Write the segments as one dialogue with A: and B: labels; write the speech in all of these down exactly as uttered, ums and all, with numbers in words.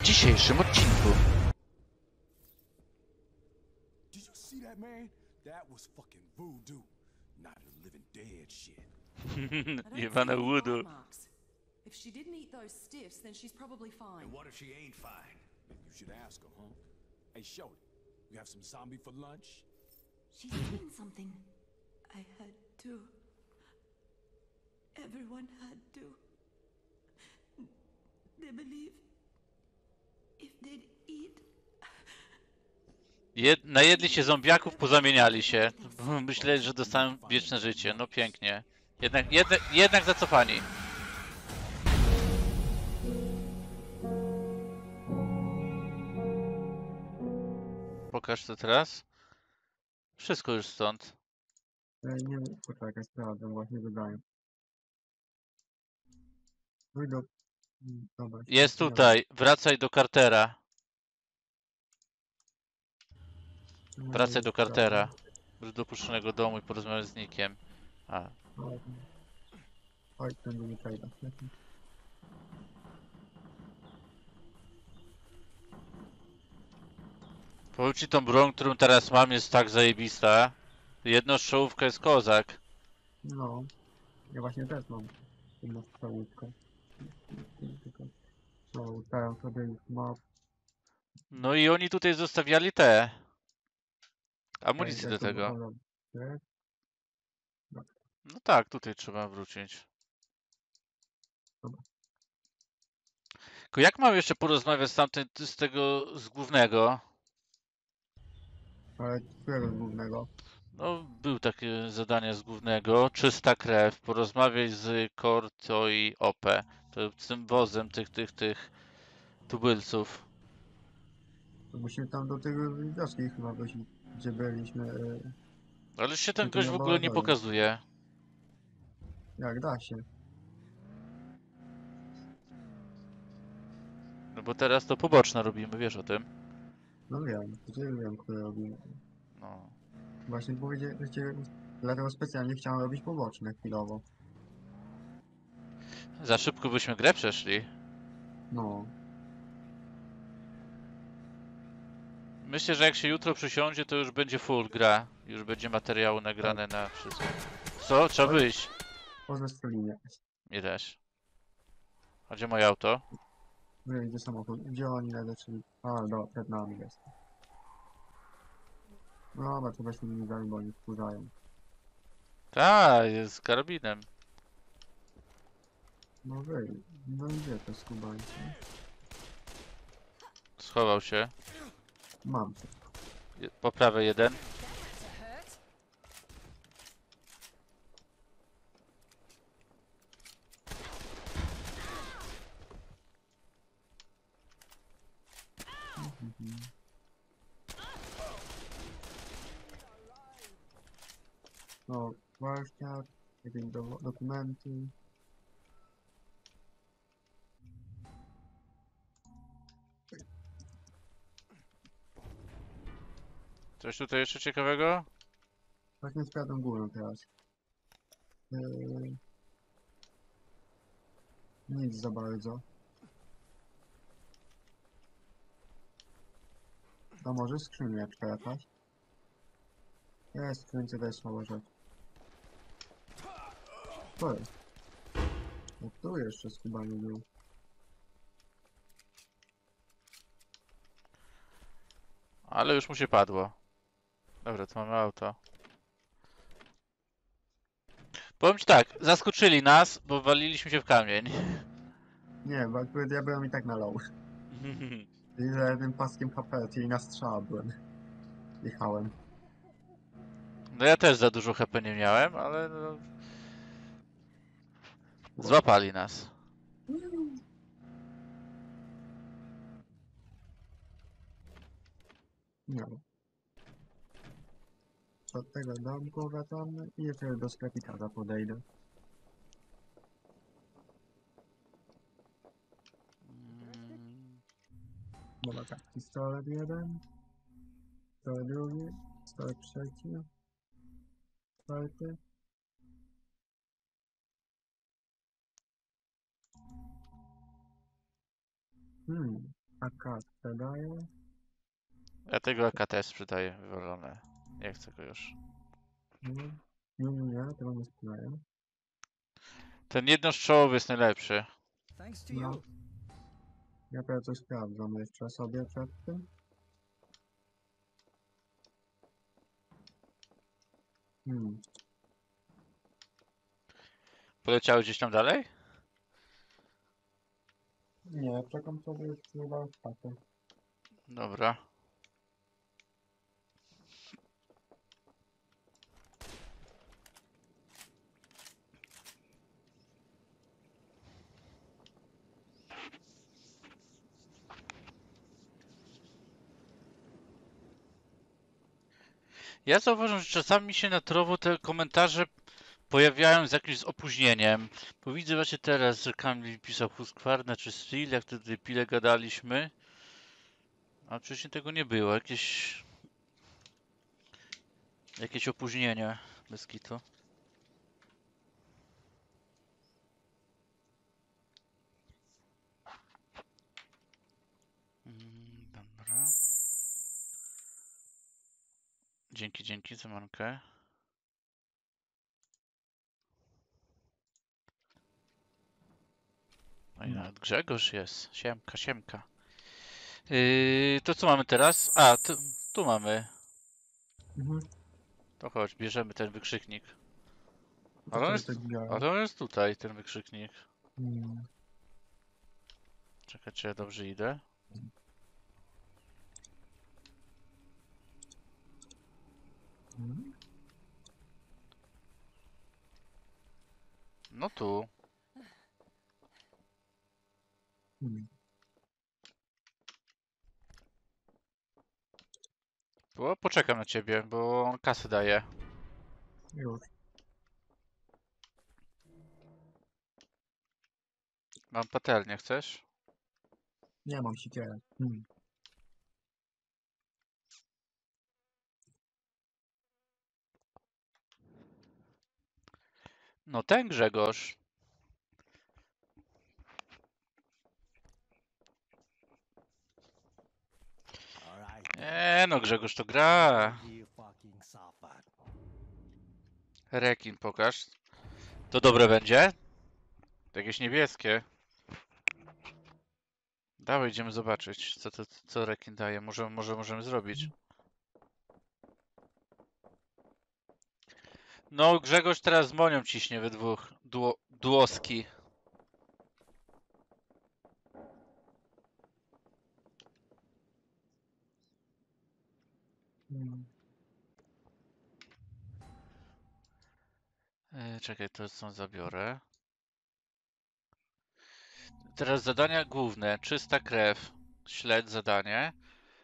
A: dzisiejszym odcinku.
B: Did you see that, man? That was fucking voodoo. Not a living dead shit.
A: Jebane łudu.
C: If she didn't eat those stiffs, then she's probably fine.
B: And what if she ain't fine? You should ask her, huh? Hey, Shorty, you have some zombie for lunch?
C: She's eating something. I had to. Everyone had to. They believe if they'd eat.
A: Jed najedli się zombiaków, pozamieniali się. Myśleli, że dostaną wieczne życie. No pięknie. Jednak, jednak, jednak zacofani. Pokaż to teraz. Wszystko już stąd.
D: Nie, nie, poczekaj, sprawdzę, właśnie dodaję. Pójdę. Dobra.
A: Jest tutaj. Wracaj do Cartera. Wracaj do Cartera. Do dopuszczonego domu i porozmawiaj z Nickiem. A.
D: Oj, ten był przejdę.
A: Powiem ci, tą broń, którą teraz mam, jest tak zajebista. Jedna strzałówka jest kozak.
D: No. Ja właśnie też mam jedną strzałówkę. Tylko strzałówkę sobie już ma.
A: No i oni tutaj zostawiali te amunicje
D: Jak
A: do
D: to
A: tego.
D: wygląda? Tak?
A: No tak, tutaj trzeba wrócić.
D: Dobra.
A: Tylko jak mam jeszcze porozmawiać z tamtym, z tego, z głównego?
D: Ale którego głównego?
A: No, był takie zadanie z głównego. Czysta krew. Porozmawiaj z Korto i Ope. To z tym wozem tych, tych, tych tubylców.
D: To musimy tam do tego wioski chyba wrócić, gdzie byliśmy. e,
A: Ale już się ten
D: Tylko
A: gość
D: na
A: w ogóle nie
D: Baladole.
A: pokazuje.
D: Jak da się.
A: No bo teraz to poboczne robimy, wiesz o tym?
D: No wiem, gdzie wiem, które robimy.
A: No.
D: Właśnie powiedzieliście, dlatego specjalnie chciałem robić poboczne chwilowo.
A: Za szybko byśmy grę przeszli.
D: No.
A: Myślę, że jak się jutro przysiądzie, to już będzie full gra. Już będzie materiału nagrane na wszystko. Co? Trzeba
D: Oj.
A: wyjść.
D: Poza Stolinie.
A: Nie też. A gdzie moje auto?
D: Wyjdzie samochód. Gdzie oni nalecili? A, do, przed nami jest. No dobra, to weźmy nie dali, bo oni wkurzają.
A: Tak, jest z karabinem.
D: No wyjdź. No i gdzie to skubańcy?
A: Schował się.
D: Mam cię.
A: Je- Po prawej jeden.
D: Mhm. No, warsztat, jakieś do, dokumenty.
A: Coś tutaj jeszcze ciekawego?
D: Właśnie sprawdzam górę teraz. Yy... Nic za bardzo. A może skrzynieczka jakaś? Jest, w skrzynce też mała rzecz. To jest. No tu jeszcze skubany był.
A: Ale już mu się padło. Dobra, to mamy auto. Powiem ci tak, zaskoczyli nas, bo waliliśmy się w kamień.
D: Nie, bo akurat ja byłem i tak na low. I za jednym paskiem H P, czyli na strzała byłem. Jechałem.
A: No ja też za dużo H P nie miałem, ale no... Złapali nas.
D: No. Od tego domku wracamy i jeszcze do sklepikarza podejdę.
A: Mm,
D: Dobra, tak. Pistolet jeden. Pistolet drugi. Pistolet trzeci. Czwarty. Hmm. A kartę daję.
A: Ja tego A K T sprzedaję, wywalone. Nie chcę go już.
D: Nie, nie, nie, nie, tego nie sprzedaję.
A: Ten jednostrzałowy jest najlepszy.
E: Thanks to
D: No.
E: you.
D: Ja teraz coś sprawdzam jeszcze sobie przed tym. Hmm.
A: Poleciały gdzieś tam dalej?
D: Nie, czekam sobie już chyba pakę.
A: Dobra. Ja zauważam, że czasami się na Trovo te komentarze pojawiają z jakimś opóźnieniem. Bo widzę właśnie teraz, że Kamil pisał Husqvarna czy Steel, jak tutaj pile gadaliśmy. A wcześniej tego nie było. Jakieś... Jakieś opóźnienie. Bez kitu. Mm, dobra. Dzięki, dzięki za mankę. No i nawet Grzegorz jest. Siemka, siemka. Yy, to co mamy teraz? A, tu, tu mamy.
D: Mhm.
A: To chodź, bierzemy ten wykrzyknik.
D: To
A: Ale on
D: sobie
A: jest,
D: tak biorę.
A: ale on jest tutaj, ten wykrzyknik.
D: Hmm.
A: Czekaj, czy ja dobrze idę?
D: Hmm.
A: No tu.
D: Hmm.
A: Bo poczekam na ciebie, bo on kasę daje.
D: Już.
A: Mam patelnię, chcesz?
D: Nie mam siekierę. Hmm.
A: No ten Grzegorz.
E: All right.
A: Nie no, Grzegorz to gra.
E: You fucking suffer.
A: Rekin pokaż. To dobre będzie? Jakieś niebieskie. Dawaj, idziemy zobaczyć, co, to, co rekin daje. Może, może możemy zrobić. No, Grzegorz teraz z Monią ciśnie we dwóch. Duo, duoski.
D: Hmm.
A: Yy, czekaj, to są zabiorę. Teraz zadania główne. Czysta krew. Śledź zadanie.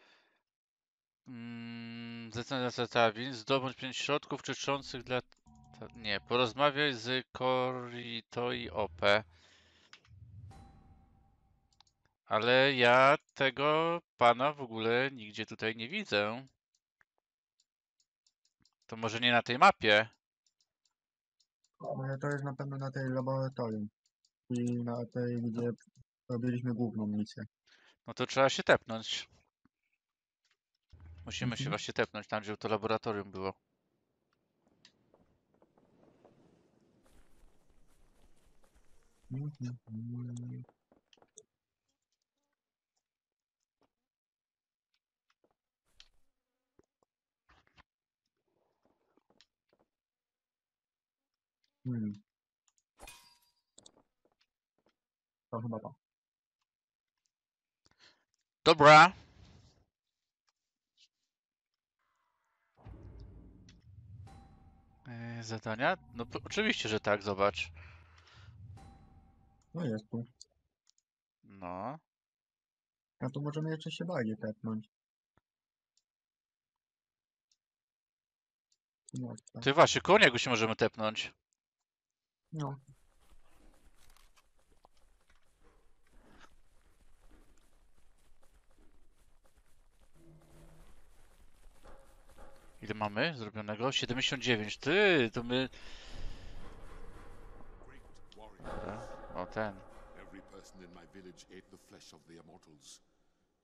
A: Mm, Zdecydowanie Tawin. Zdobądź pięć środków czyszczących dla... ta- Nie, porozmawiaj z Koritoi O P. Ale ja tego pana w ogóle nigdzie tutaj nie widzę. To może nie na tej mapie.
D: Ale to jest na pewno na tej laboratorium. I na tej, gdzie robiliśmy główną misję.
A: No to trzeba się tepnąć. Musimy się
D: Mhm.
A: właśnie tepnąć tam, gdzie to laboratorium było.
D: Mhm. Hmm. Hmm. To chyba to.
A: Dobra. Yy, zadania? No p- oczywiście, że tak, zobacz.
D: No jest tu.
A: No.
D: A tu możemy jeszcze się bardziej tepnąć. No, tak.
A: Ty właśnie, koło niego się możemy tepnąć.
D: No.
A: Ile mamy zrobionego? siedemdziesiąt dziewięć. Ty, to my...
B: Great warrior.
A: Dobra. O, ten.
B: Every person in my village ate the flesh of the immortals.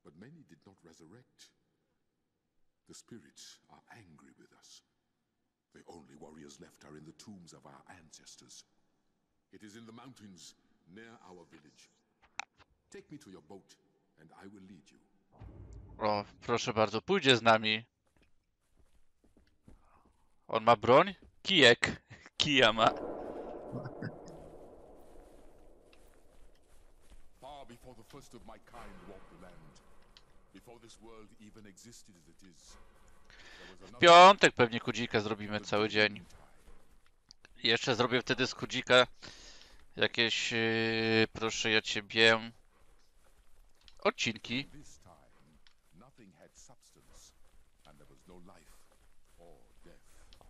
B: but many did not resurrect. The spirits are angry with us. The only warriors left are in the tombs of our ancestors. It is in the mountains near our village. Take me to your boat, and I will lead you.
A: O, proszę bardzo, pójdzie z nami. On ma broń? Kijek. Kija ma.
B: Far before the first of my kind walked the land, before this world even existed as it is, there was
A: W
B: another
A: piątek pewnie kudzika zrobimy cały dzień. I jeszcze zrobię wtedy z kudzika jakieś, yy, proszę ja ciebie, odcinki.
B: This time, nothing had substance, and there was no life or death.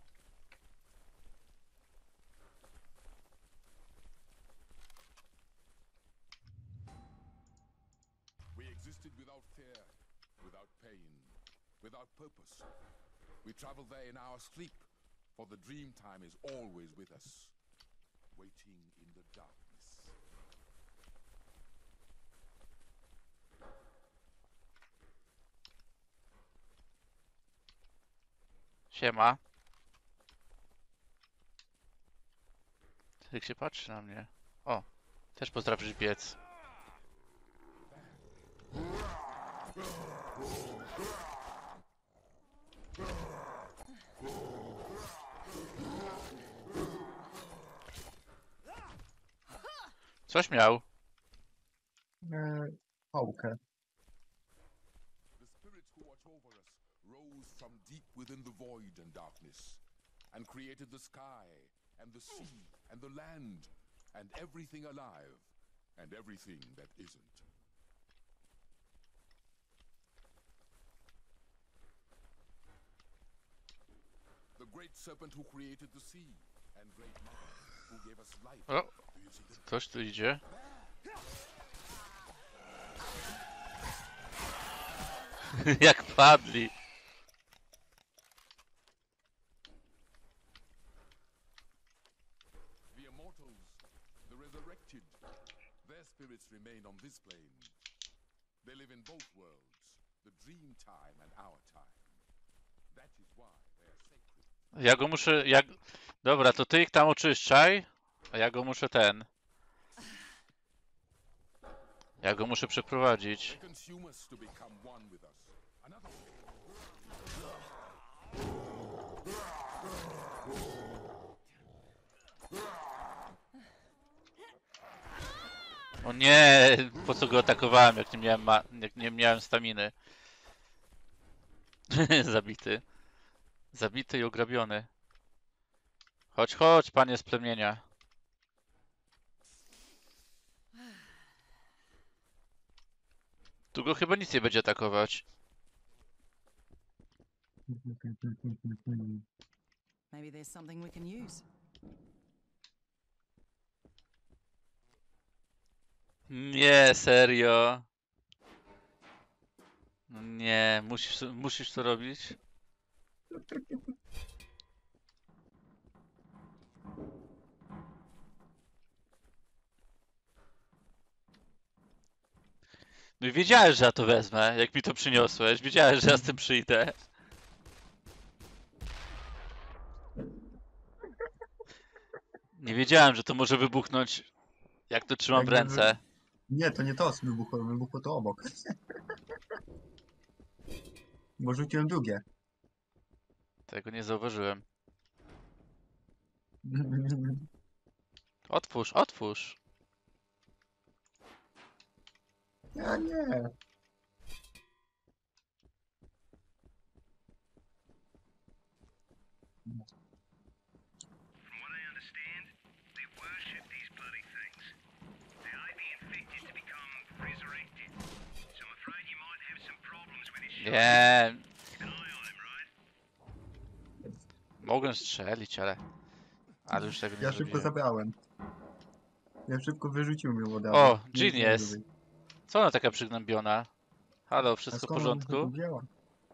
B: We existed without fear, without pain, without purpose. We travel there in our sleep, for the dream time is always with us, waiting in the darkness.
A: Siema. Jak się patrzy na mnie. O, też pozdrawisz biec. Coś miał.
D: E, pałkę.
B: The spirits who watch over us rose from deep within the void and darkness, and created the sky, and the sea, and the land, and everything alive, and everything that isn't. The great serpent who created the sea, and great mother who gave us life.
A: O,
B: Do you see them?
A: ktoś tu idzie. Jak padli.
B: The immortals, the resurrected, their spirits remain on this plane. They live in both worlds, the dream time and our time. That is why they are sacred.
A: Ja go muszę, jak... Dobra, to ty ich tam oczyszczaj, a ja go muszę ten... Ja go muszę przeprowadzić.
B: They consume us to become one with us. Another.
A: O nie, po co go atakowałem, jak nie miałem, ma... jak nie miałem staminy. Zabity. Zabity i ograbiony. Chodź, chodź, panie z plemienia. Tu go chyba nic nie będzie atakować.
C: Maybe there's something we can use.
A: Nie, serio. No nie, musisz, musisz to robić. No i wiedziałeś, że ja to wezmę, jak mi to przyniosłeś. Wiedziałeś, że ja z tym przyjdę. Nie wiedziałem, że to może wybuchnąć, jak to trzymam w
D: Jakby wy-
A: ręce.
D: Nie, to nie to wybuchło, wybuchło to obok. Bo rzuciłem drugie.
A: Tego nie zauważyłem. Otwórz, otwórz.
D: Ja nie.
F: From what I understand, they worship these bloody things. They may be infected to become resurrected. So I'm afraid you might have some problems with this shit.
A: Nie,
F: Keep an eye on him, right?
A: mogłem strzelić, ale... Ale już tego nie
D: Ja szybko
A: zrobiłem.
D: zabrałem. Ja szybko wyrzuciłem ją od razu.
A: O,
D: Nie
A: Jean jest.
D: zdążyłem.
A: Co ona taka przygnębiona? Halo,
D: A
A: wszystko w
D: skąd ona to
A: porządku?
D: wzięła?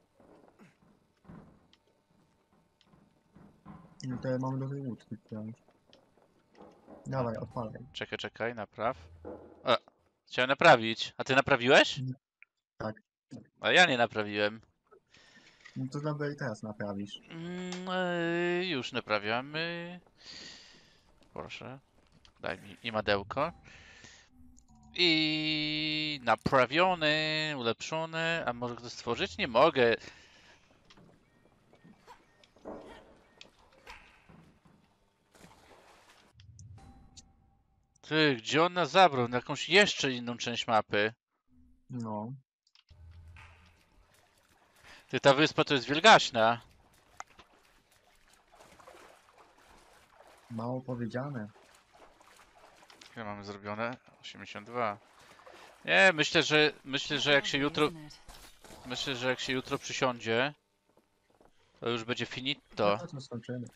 D: No to ja mam do tej łódki wziąć. Dawaj, odpalaj.
A: Czekaj, czekaj, napraw. O, chciałem naprawić. A ty naprawiłeś?
D: Tak.
A: A ja nie naprawiłem.
D: No to dobra i teraz naprawisz.
A: Mm, e, już naprawiamy. Proszę. Daj mi imadełko. I naprawiony, ulepszony. A może to stworzyć? Nie mogę. Ty, gdzie on nas zabrał? Na jakąś jeszcze inną część mapy.
D: No.
A: Ty, ta wyspa to jest wielgaśna.
D: Mało powiedziane.
A: Ile mamy zrobione? osiemdziesiąt dwa. Nie, myślę, że myślę, że jak się jutro
C: Isn't it?
A: myślę, że jak się jutro przysiądzie, to już będzie
D: To
A: finito.
D: to skończymy.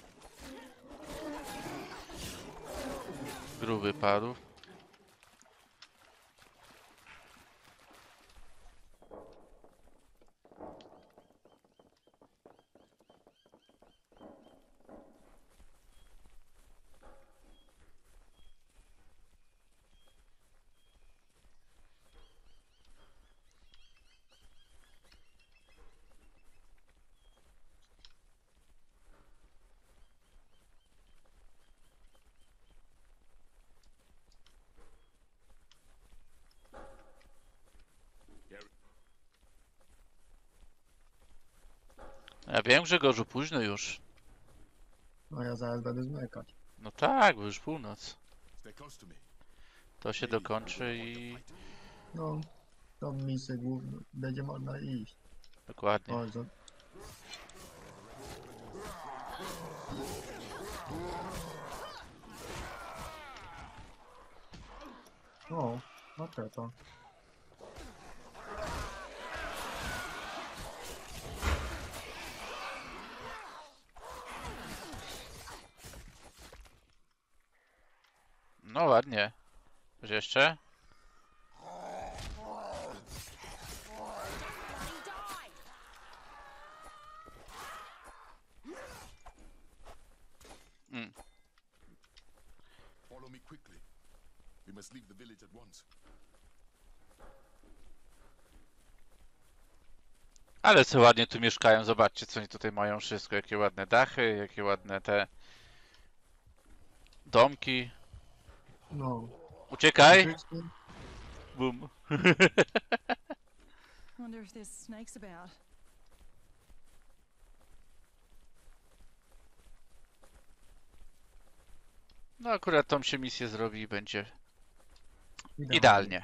A: Gruby padł. Ja wiem, Grzegorzu, późno już.
D: No ja zaraz będę zmykać.
A: No tak, bo już północ.
B: Stay close to me.
A: To się dokończy i...
D: No. To misję główną. Będzie można iść.
A: Dokładnie.
D: O, za... O, okej to.
A: No ładnie. Coś jeszcze? Mm.
B: Follow me quickly. We must leave the village at once.
A: Ale co ładnie tu mieszkają, zobaczcie co oni tutaj mają wszystko, jakie ładne dachy, jakie ładne te domki.
D: No.
A: Uciekaj!
D: Faktycznie.
A: Bum.
C: Wonder if there's snakes about.
A: No akurat tą się misję zrobi i będzie
D: Idealnie.
A: idealnie.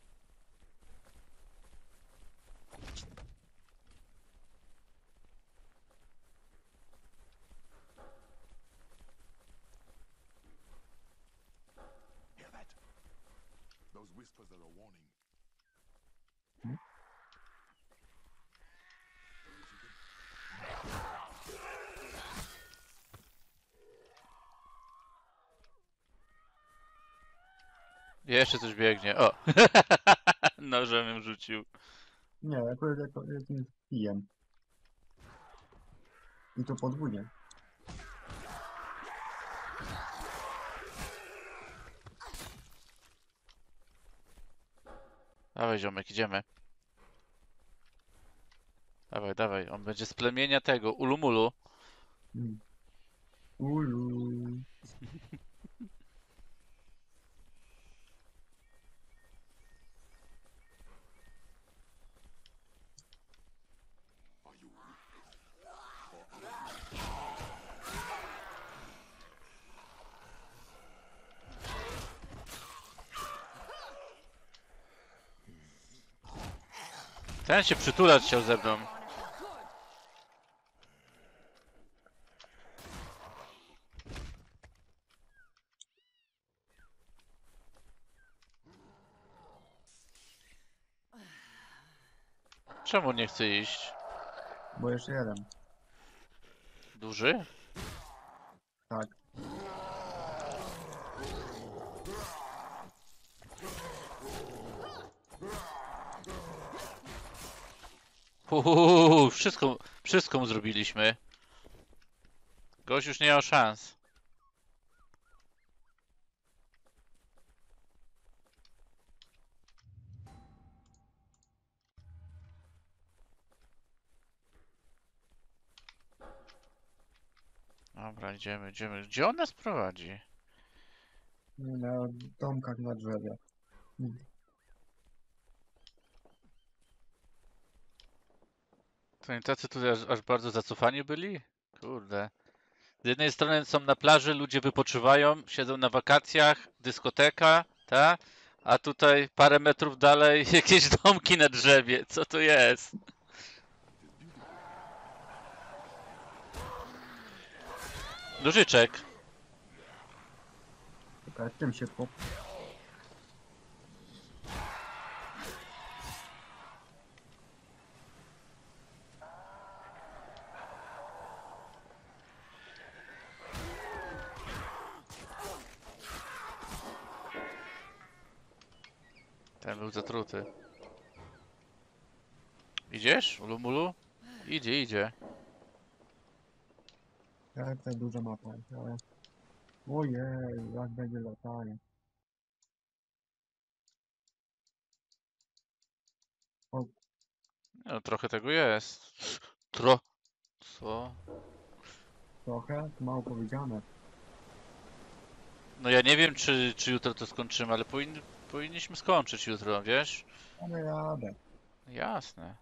B: Hear that? Those whispers are a warning.
A: Jeszcze coś biegnie. O! Nożem ją rzucił.
D: Nie, akurat jako jakimś pijem. I to podwójnie.
A: Dawaj ziomek, idziemy. Dawaj, dawaj. On będzie z plemienia tego, Ulumulu.
D: Mm. Ulu.
B: Are you
A: Ten się przytulać chciał ze mną. Czemu nie chce iść?
D: Bo jeszcze jeden.
A: Duży?
D: Tak.
A: Uuu, wszystko, wszystko mu zrobiliśmy. Gość już nie miał szans. Dobra, idziemy, idziemy. Gdzie on nas prowadzi?
D: Na domkach na drzewie. Hmm.
A: To nie tacy tutaj aż, aż bardzo zacofani byli? Kurde. Z jednej strony są na plaży, ludzie wypoczywają, siedzą na wakacjach, dyskoteka, ta? A tutaj parę metrów dalej jakieś domki na drzewie. Co to jest? Nożyczek.
D: Czekaj, tym się po...
A: Ten był zatruty. Idziesz, Ulumulu? Idzie, idzie.
D: Jak ta duża mapa. Ale... Ojej, jak będzie latanie.
A: No, trochę tego jest. Tro... Co?
D: Trochę? Mało powiedziane.
A: No ja nie wiem, czy, czy jutro to skończymy, ale powin, powinniśmy skończyć jutro, wiesz?
D: Ale jadę.
A: Jasne.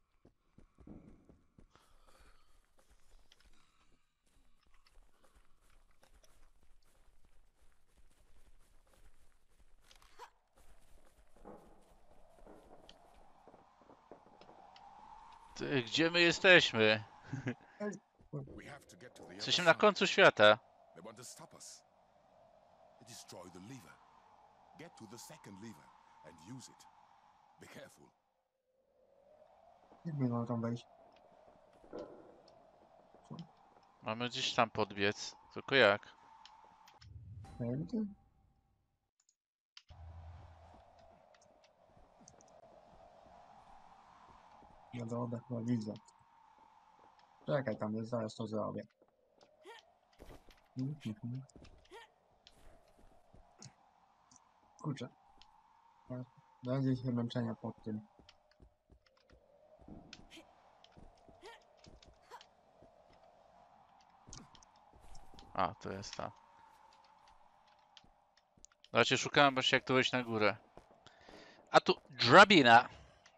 A: Ty, gdzie my jesteśmy?
B: We have to get to the other
A: Jesteśmy na
B: side.
A: końcu świata.
B: They want to stop us. Destroy the lever. Get to the second lever and use it. Be careful.
D: Jak my mamy tam wejść?
A: Mamy gdzieś tam podbiec. Tylko jak?
D: Tędy? No dobra, chyba widzę. Czekaj, tam jest, zaraz to zrobię. Mhm, mhm. Kurczę. Będzie się męczenia pod tym.
A: A, to jest ta. Ja cię szukałem właśnie jak tu wejść na górę. A tu drabina.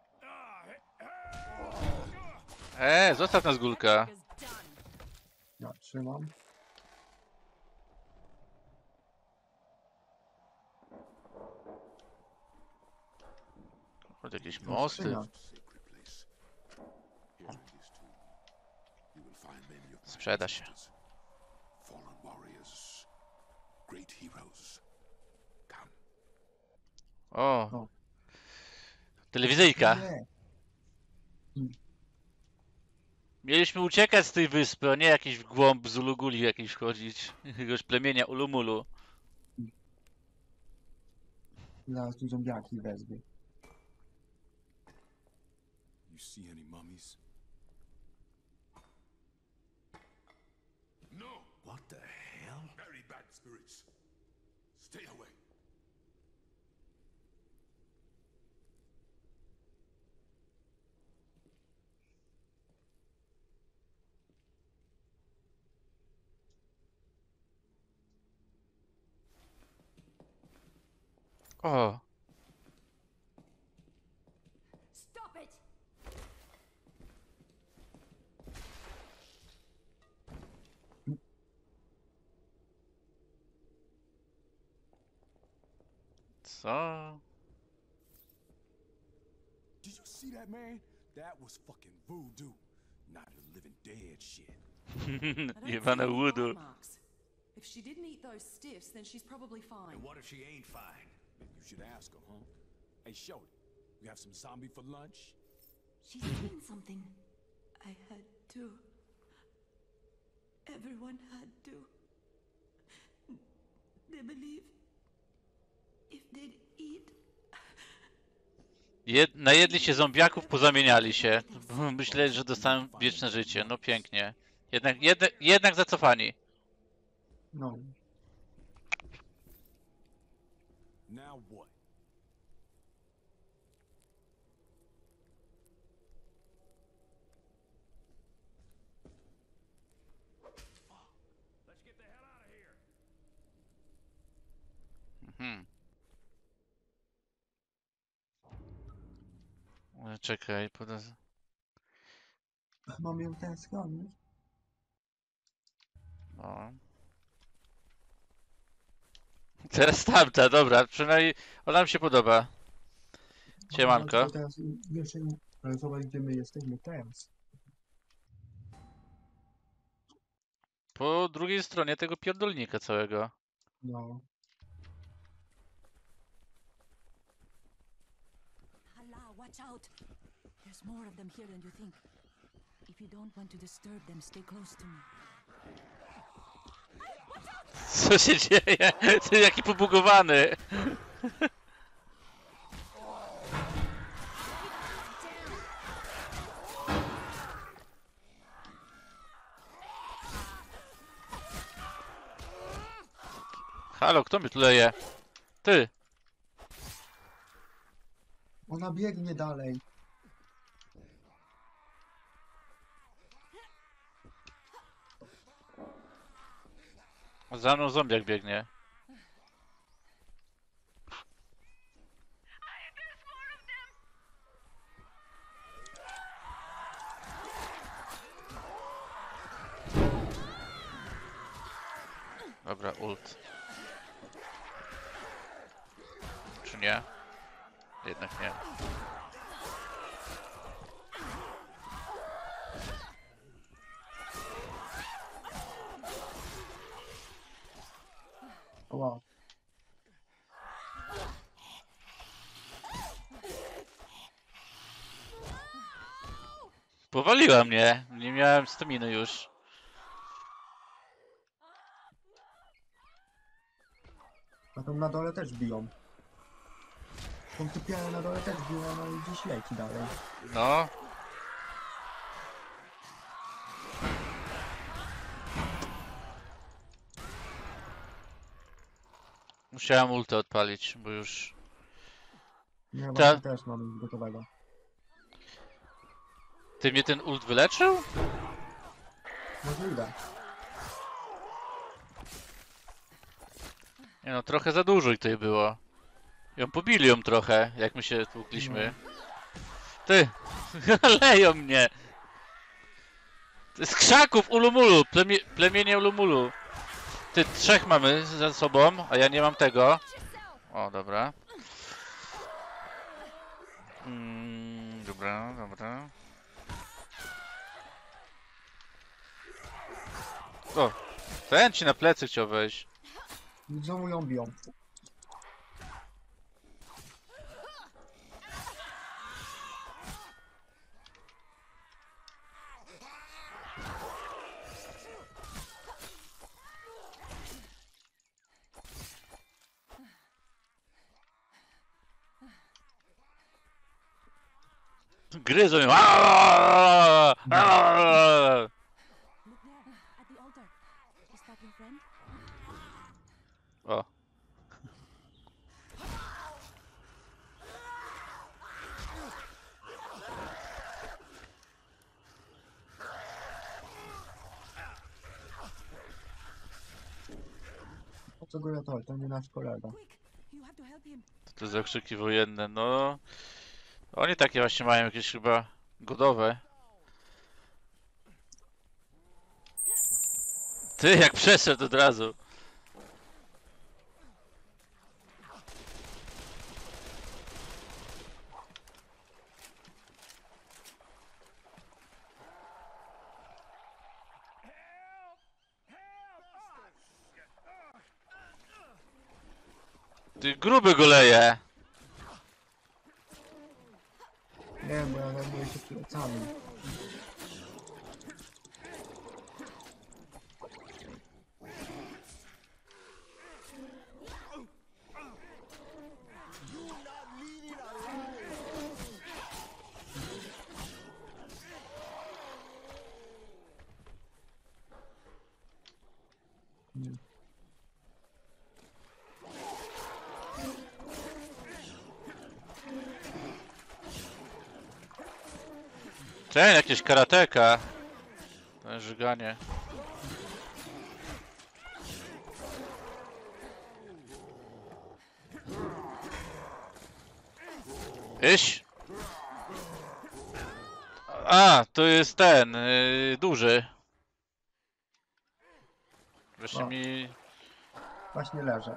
A: Eee, zostaw nas Gulka.
D: Ja trzymam.
A: Chodź, jakieś
D: To
A: mosty.
D: skrzynia.
B: Sacred place. Here in this tomb, you will find many of my
A: Sprzeda się.
B: ancestors. Fallen warriors. Great heroes. Come.
A: O,
D: O.
A: telewizyjka.
D: Nie,
A: Mieliśmy uciekać z tej wyspy, a nie jakiś w głąb Zuluguli jakiś wchodzić. Jakiegoś plemienia Ulumulu.
D: zaraz tu zombiaki wezmę.
B: You see any mummies? No!
E: What the hell?
B: Very bad spirits. Stay away.
A: O,
C: Stop it!
A: co?
G: Did you see that, man? That was fucking voodoo. Not a living dead shit.
C: I don't see
A: Jebane
C: any
A: łudu.
C: bite marks. If she didn't eat those stiffs, then she's probably fine.
E: And what if she ain't fine?
G: You should ask her, huh? Hey, Shorty, you have some zombie for lunch?
C: She's doing something. I had to. Everyone had to. They believe if they'd eat.
A: Jed najedli się zombiaków, pozamieniali się. Myśleli, że dostaną wieczne życie. No pięknie. Jednak, jednak, jednak zacofani.
D: No,
G: Now what?
A: Hmm. E, Czekaj, poda...
D: Mam ją ten schronić.
A: O. Teraz tamta, dobra, przynajmniej ona mi się podoba. Siemanko.
D: No, teraz jeszcze, ale zobacz, gdzie my jesteśmy teraz.
A: Po drugiej stronie tego pierdolnika całego.
D: No.
C: Allah, watch out! There's more of them here than you think. If you don't want to disturb them, stay close to me.
A: Co się dzieje? Ty jaki pobugowany. Halo, kto mnie tu leje? Ty!
D: Ona biegnie dalej.
A: Za mną zombiak biegnie. Dobra, ult. Czy nie? Jednak nie.
D: Wow.
A: Powaliła mnie. Nie miałem staminy już.
D: A tam na dole też biją. Tą typiarę na dole też biją, no i gdzieś leci dalej.
A: No. Musiałem ultę odpalić, bo już...
D: Nie,
A: Ta-
D: właśnie też mam już gotowego.
A: Ty mnie ten ult wyleczył?
D: Możliwe.
A: Nie no, trochę za dużo ich tutaj było. Ją pobili ją trochę, jak my się tłukliśmy. Ty! Leją mnie! Z krzaków Ulumulu! Plemie, plemienie Ulumulu! Ty, trzech mamy za sobą, a ja nie mam tego. O, dobra. Mm, dobra, dobra. O! Ten ci na plecy chciał wejść.
D: I znowu ją biją.
A: Gryzą ją. Aaaa! Aaaa!
C: Look there, at the altar. Is that your friend?
A: O.
D: Po co go to? To nie nasz kolega.
C: Quick, you have to help him.
A: To za krzyki wojenne, no. Oni takie właśnie mają jakieś chyba godowe. Ty, jak przeszedł od razu. Ty, gruby go leje.
D: Nie, bo ja zajmuję się plecami. Nie.
A: Ten, jakieś karateka. To jest żyganie. Iś! A, to jest ten, yy, duży. Właśnie
D: O.
A: mi...
D: Właśnie leżę.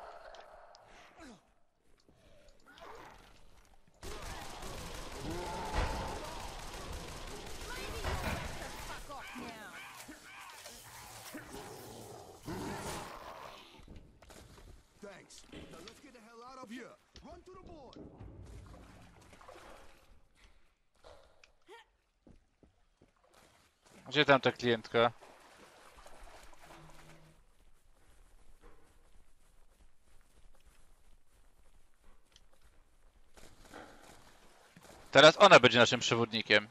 G: Thanks. Now let's get the hell out of here. Run to the board.
A: Gdzie tam ta klientka? Teraz ona będzie naszym przewodnikiem.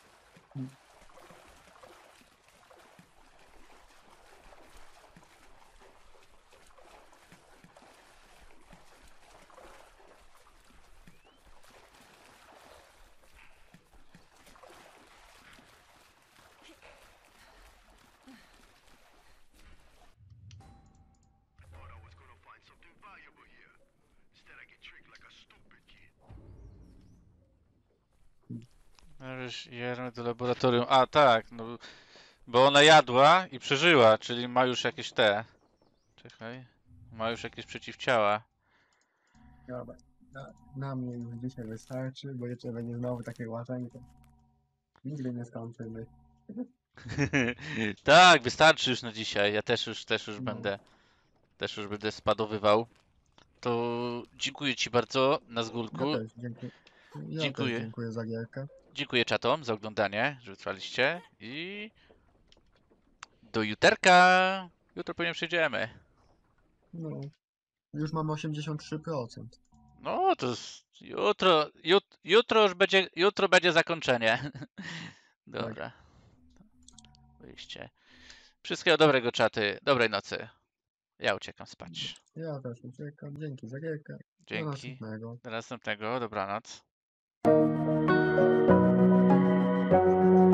F: Thought I was gonna find something valuable here. Instead I get tricked like a stupid kid.
A: Jedziemy do laboratorium. A, tak, no, bo ona jadła i przeżyła, czyli ma już jakieś te... Czekaj. Ma już jakieś przeciwciała.
D: Dobra. Na, na mnie już dzisiaj wystarczy, bo jeszcze będzie znowu takie łażenie. Nigdy nie skończymy.
A: Tak, wystarczy już na dzisiaj. Ja też już, też już
D: No.
A: będę, też już będę spadowywał. To dziękuję Ci bardzo,
D: Ja
A: Nazgulku.
D: też dziękuję. Ja
A: Dziękuję.
D: też dziękuję za gierkę.
A: Dziękuję czatom za oglądanie, że wytrwaliście i do juterka. Jutro pewnie przyjdziemy.
D: No. Już mamy osiemdziesiąt trzy procent.
A: No to jest jutro, jut, jutro już będzie, jutro będzie zakończenie. Dobra. Wyjście. Wszystkiego dobrego, czaty. Dobrej nocy. Ja uciekam spać.
D: Ja też uciekam. Dzięki za gierkę. Do
A: Dzięki.
D: następnego.
A: Do następnego. Dobranoc.